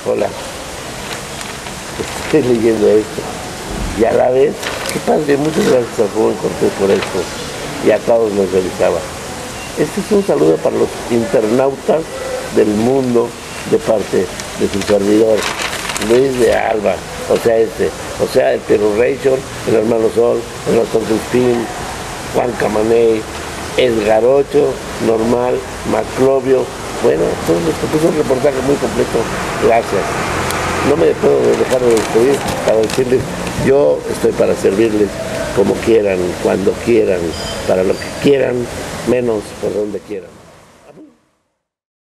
Hola. Estoy leyendo esto. Y a la vez, qué padre, muchas gracias al joven Cortés por esto. Y a todos nos realizaba. Este es un saludo para los internautas del mundo de parte de su servidor, Luis de Alba, o sea el Perurration, el hermano Sol, el doctor Crispín, Juan Camaney, Edgar Ocho, Normal, Maclovio, bueno, todos los que puso un reportaje muy completo, gracias. No me puedo dejar de despedir para decirles, yo estoy para servirles como quieran, cuando quieran, para lo que quieran, menos por donde quieran.